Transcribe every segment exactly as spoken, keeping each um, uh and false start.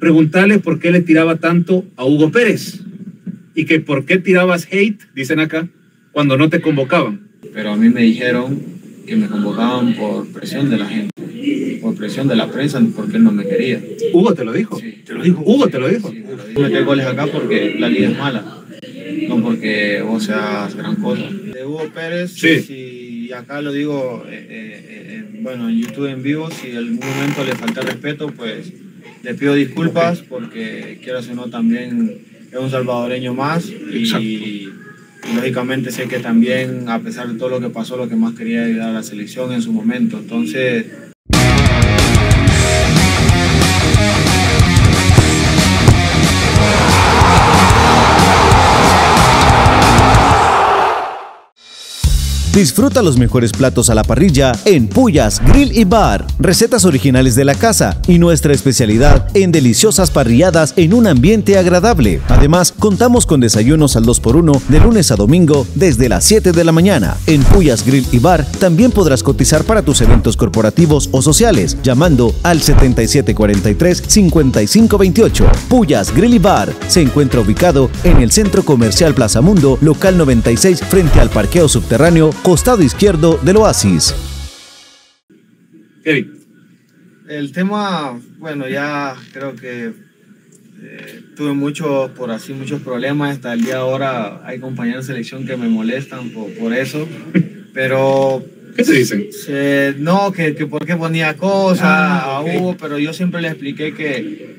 preguntarle por qué le tiraba tanto a Hugo Pérez y que por qué tirabas hate, dicen acá, cuando no te convocaban. Pero a mí me dijeron que me convocaban por presión de la gente, por presión de la prensa, porque él no me quería. ¿Hugo te lo dijo? Sí. ¿Te lo dijo? ¿Hugo te lo dijo? Sí, me lo dijo. Meter goles acá porque la liga es mala, no porque vos seas gran cosa. De Hugo Pérez, sí. Si acá lo digo, eh, eh, bueno, en YouTube en vivo, si en algún momento le falta respeto, pues le pido disculpas, porque quiero o no también es un salvadoreño más y, y lógicamente sé que también, a pesar de todo lo que pasó, lo que más quería era ayudar a la selección en su momento. Entonces... Disfruta los mejores platos a la parrilla en Puyas Grill y Bar. Recetas originales de la casa y nuestra especialidad en deliciosas parrilladas en un ambiente agradable. Además, contamos con desayunos al dos por uno de lunes a domingo desde las siete de la mañana. En Puyas Grill y Bar también podrás cotizar para tus eventos corporativos o sociales llamando al setenta y siete cuarenta y tres, cincuenta y cinco veintiocho. Puyas Grill y Bar se encuentra ubicado en el Centro Comercial Plaza Mundo, local noventa y seis, frente al parqueo subterráneo, costado izquierdo del Oasis. Kevin. El tema, bueno, ya creo que eh, tuve muchos, por así, muchos problemas. Hasta el día de ahora hay compañeros de selección que me molestan por, por eso, pero... ¿Qué te dicen? Eh, no, que, que por qué ponía cosas ah, a okay. Hugo, pero yo siempre le expliqué que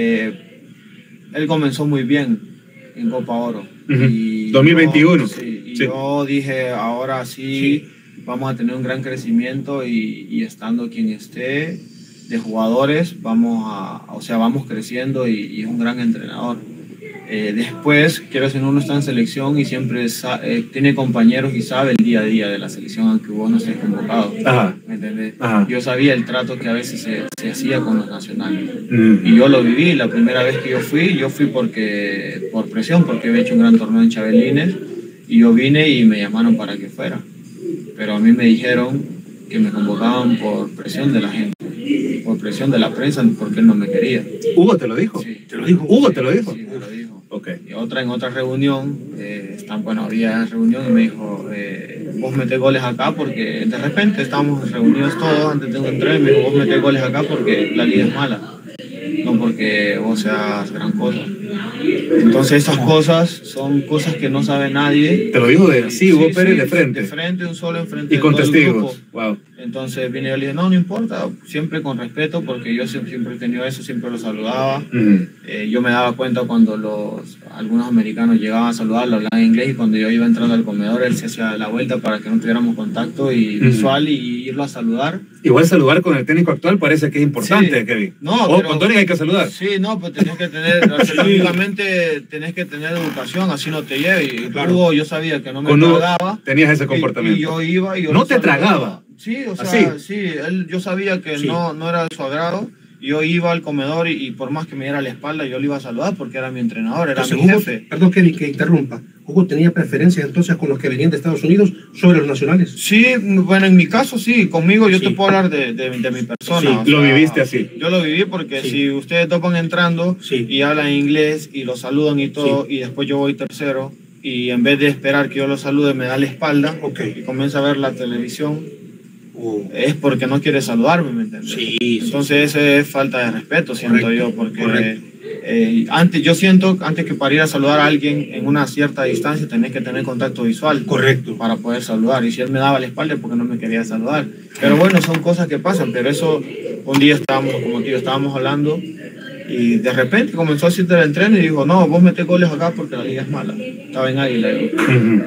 eh, él comenzó muy bien en Copa Oro. Uh-huh. y dos mil veintiuno. Yo, sí, y sí. yo dije, ahora sí, sí, vamos a tener un gran crecimiento y, y estando quien esté de jugadores, vamos a, o sea, vamos creciendo y, y es un gran entrenador. Eh, después, quiero decir, uno está en selección y siempre eh, tiene compañeros y sabe el día a día de la selección, aunque vos no estés convocado. Ajá. ¿Me entendés? Ajá. Yo sabía el trato que a veces se, se hacía con los nacionales. Mm. Y yo lo viví. La primera vez que yo fui, yo fui porque, por presión, porque había hecho un gran torneo en Chabelines. Y yo vine y me llamaron para que fuera. Pero a mí me dijeron que me convocaban por presión de la gente, por presión de la prensa, porque él no me quería. ¿Hugo te lo dijo? Sí. ¿Te lo dijo? ¿Hugo te lo dijo? Sí, me lo dijo. Okay. Y otra, en otra reunión, eh, están, bueno, había reunión y me dijo, eh, vos metés goles acá porque de repente estábamos reunidos todos antes de un entreno y me dijo, vos metés goles acá porque la liga es mala, no porque vos seas gran cosa. Entonces esas cosas son cosas que no sabe nadie. Te lo dijo de así, Hugo sí, Pérez sí, de frente. De frente, un solo enfrente. Y con testigos. Wow. Entonces vine y le dije, no, no importa, siempre con respeto, porque yo siempre, siempre he tenido eso, siempre lo saludaba. Uh-huh. eh, yo me daba cuenta cuando los, algunos americanos llegaban a saludarlo, hablaban inglés, y cuando yo iba entrando al comedor, él se hacía la vuelta para que no tuviéramos contacto y, uh-huh. visual y irlo a saludar. Igual saludar con el técnico actual parece que es importante, sí. Kevin. No, o pero, con Tony hay que saludar. Sí, no, pues tenés que tener, lógicamente tenés que tener educación, así no te lleve. Y claro. Hugo, yo sabía que no me con tragaba. Tenías ese comportamiento. Y, y yo iba y yo no te saludaba. Tragaba. Sí, o sea, ¿así? Sí, él, yo sabía que sí. no, no era de su agrado. Yo iba al comedor y, y por más que me diera la espalda, yo le iba a saludar porque era mi entrenador, era entonces, mi Hugo, jefe. Perdón, Kevin, que interrumpa. ¿Hugo tenía preferencias entonces con los que venían de Estados Unidos sobre los nacionales? Sí, bueno, en mi caso sí, conmigo yo sí. te puedo hablar de, de, de mi persona. Sí, o sea, lo viviste así. Yo lo viví porque sí. si ustedes topan entrando sí. y hablan inglés y lo saludan y todo, sí. y después yo voy tercero y en vez de esperar que yo lo salude me da la espalda okay. y comienza a ver la televisión, uh. es porque no quiere saludarme, ¿me entiendes? Sí, Entonces sí. eso es falta de respeto, siento Correcto. yo, porque... Correcto. Eh, antes, yo siento antes que para ir a saludar a alguien en una cierta distancia tenés que tener contacto visual. Correcto. Para poder saludar. Y si él me daba la espalda es porque no me quería saludar. Pero bueno, son cosas que pasan. Pero eso, un día estábamos, como tío, estábamos hablando y de repente comenzó a decirte el entreno y dijo, no, vos metés goles acá porque la liga es mala. Estaba en Águila. Uh-huh.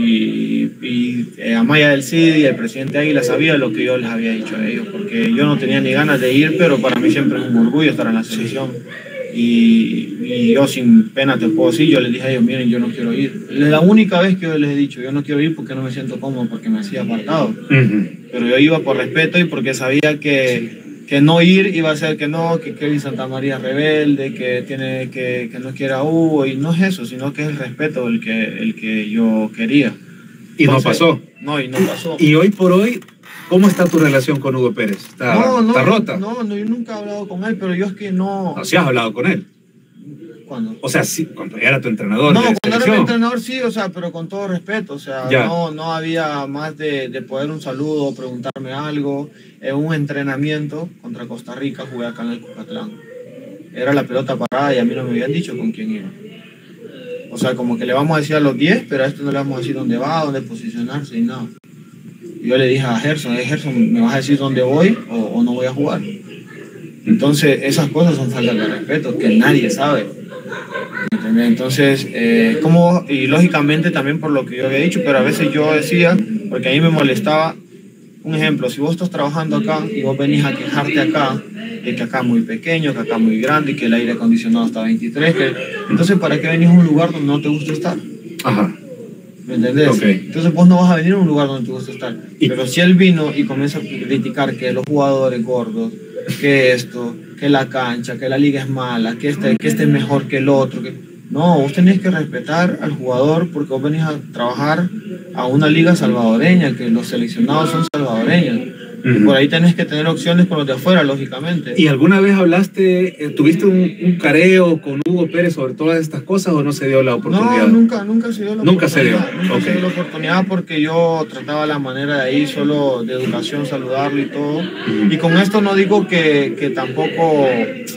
Y, y eh, Amaya del Cid y el presidente Águila sabía lo que yo les había dicho a ellos. Porque yo no tenía ni ganas de ir, pero para mí siempre es un orgullo estar en la selección. Y, y yo sin pena te puedo decir, yo les dije a ellos, miren, yo no quiero ir. Es la única vez que yo les he dicho, yo no quiero ir porque no me siento cómodo, porque me hacía apartado. Uh-huh. Pero yo iba por respeto y porque sabía que, que no ir iba a ser que no, que Kevin Santamaría es rebelde, que, tiene, que, que no quiere a Hugo, y no es eso, sino que es el respeto el que, el que yo quería. Y Entonces, no pasó. No, y no pasó. Y hoy por hoy ¿Cómo está tu relación con Hugo Pérez? ¿Está, no, no, está rota? No, no, yo nunca he hablado con él, pero yo es que no... No, sí has hablado con él. ¿Cuándo? O sea, sí, cuando era tu entrenador. No, de cuando era mi selección. entrenador sí, o sea, pero con todo respeto, o sea, Ya. no, no había más de, de poder un saludo, preguntarme algo. En un entrenamiento contra Costa Rica jugué acá en el Cucatlán. Era la pelota parada y a mí no me habían dicho con quién iba. O sea, como que le vamos a decir a los diez, pero a esto no le vamos a decir dónde va, dónde posicionarse y nada. Y yo le dije a Gerson, eh, Gerson, ¿me vas a decir dónde voy o, o no voy a jugar? Entonces, esas cosas son faltas de respeto que nadie sabe. ¿Entendés? Entonces, eh, como, y lógicamente también por lo que yo había dicho, pero a veces yo decía, porque a mí me molestaba, un ejemplo, si vos estás trabajando acá y vos venís a quejarte acá, de que acá es muy pequeño, que acá es muy grande, y que el aire acondicionado está a veintitrés, que, entonces ¿para qué venís a un lugar donde no te gusta estar? Ajá. ¿Me entendés? Okay. Entonces vos no vas a venir a un lugar donde te gusta estar. Y... Pero si él vino y comienza a criticar que los jugadores gordos, que esto, que la cancha, que la liga es mala, que este, que este es mejor que el otro, que... no, vos tenés que respetar al jugador porque vos venís a trabajar a una liga salvadoreña, que los seleccionados son salvadoreños. Uh-huh. Por ahí tenés que tener opciones con los de afuera, lógicamente. ¿Y alguna vez hablaste, eh, tuviste un, un careo con Hugo Pérez sobre todas estas cosas o no se dio la oportunidad? No, nunca, nunca se dio la nunca oportunidad. Se dio. Nunca Okay. se dio la oportunidad porque yo trataba la manera de ahí solo de educación, saludarlo y todo. Uh-huh. Y con esto no digo que, que tampoco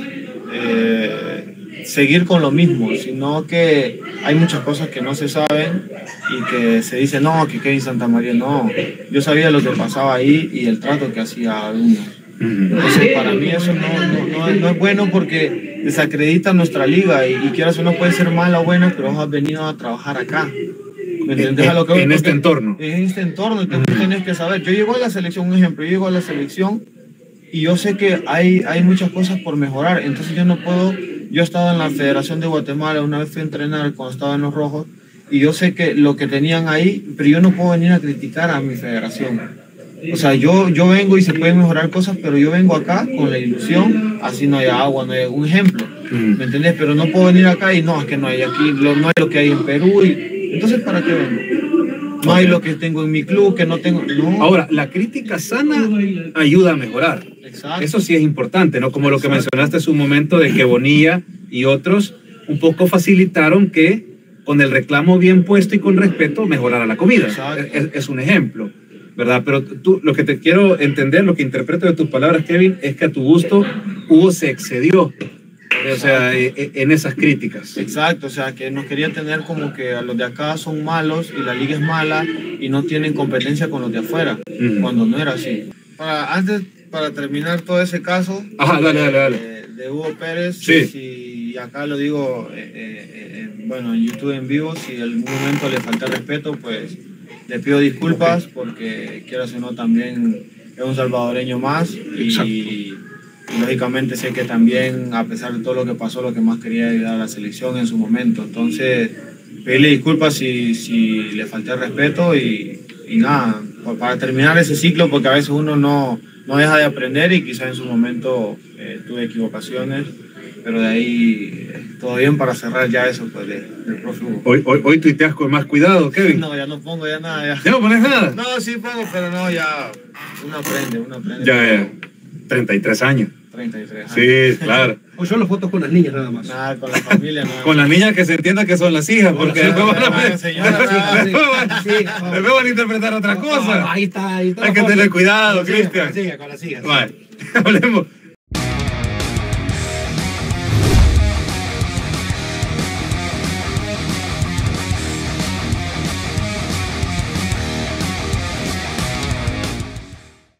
eh, seguir con lo mismo, sino que hay muchas cosas que no se saben y que se dice, no, que Kevin Santamaría, no. Yo sabía lo que pasaba ahí y el trato que hacía a algunos. Entonces, para mí eso no, no, no, es, no es bueno porque desacredita nuestra liga y, y quieras o no puede ser mala o buena, pero vos has venido a trabajar acá. ¿Me entiendes? En, a lo que en este entorno. En este entorno, entonces uh-huh. Tienes que saber. Yo llego a la selección, un ejemplo, yo llego a la selección y yo sé que hay, hay muchas cosas por mejorar, entonces yo no puedo, yo he estado en la Federación de Guatemala, una vez fui a entrenar cuando estaba en los Rojos, y yo sé que lo que tenían ahí, pero yo no puedo venir a criticar a mi federación. O sea, yo, yo vengo y se pueden mejorar cosas, pero yo vengo acá con la ilusión, así no hay agua, no hay un ejemplo, ¿me entendés? Pero no puedo venir acá y no, es que no hay aquí, no hay lo que hay en Perú, y entonces ¿para qué vengo? No hay lo que tengo en mi club, que no tengo... No. Ahora, la crítica sana ayuda a mejorar. Exacto. Eso sí es importante, ¿no? Como lo que mencionaste hace un momento de que Bonilla y otros un poco facilitaron que con el reclamo bien puesto y con respeto mejorara la comida. Es, es un ejemplo, ¿verdad? Pero tú, lo que te quiero entender, lo que interpreto de tus palabras, Kevin, es que a tu gusto Hugo se excedió. O sea, en esas críticas. Exacto, o sea, que nos quería tener como que a los de acá son malos y la liga es mala y no tienen competencia con los de afuera, uh-huh. Cuando no era así. Para, antes, para terminar todo ese caso, Ajá, dale, dale, dale. Eh, de Hugo Pérez, sí. Si acá lo digo, eh, eh, bueno, en YouTube en vivo, si en algún momento le falta respeto, pues le pido disculpas, okay. Porque quieras o no, también es un salvadoreño más y, y lógicamente sé que también, a pesar de todo lo que pasó, lo que más quería era ayudar a la selección en su momento. Entonces, pedirle disculpas si, si le falté respeto y, y nada, para terminar ese ciclo, porque a veces uno no, no deja de aprender y quizás en su momento eh, tuve equivocaciones, pero de ahí eh, todo bien para cerrar ya eso pues, de, del profe Hugo. Hoy, hoy, hoy tuiteas con más cuidado, Kevin. No, ya no pongo ya nada. Ya, ¿Ya no pones nada? No, sí pongo, pero no, ya uno aprende, uno aprende. Ya, ya. treinta y tres años. treinta y tres años. Sí, claro. O solo fotos con las niñas nada más. Nada, con la familia nada. Con las niñas que se entienda que son las hijas, porque después van a después van a interpretar otra cosa. Ahí está, ahí está. Hay que tener cuidado, Cristian. Con las hijas. Vale, hablemos.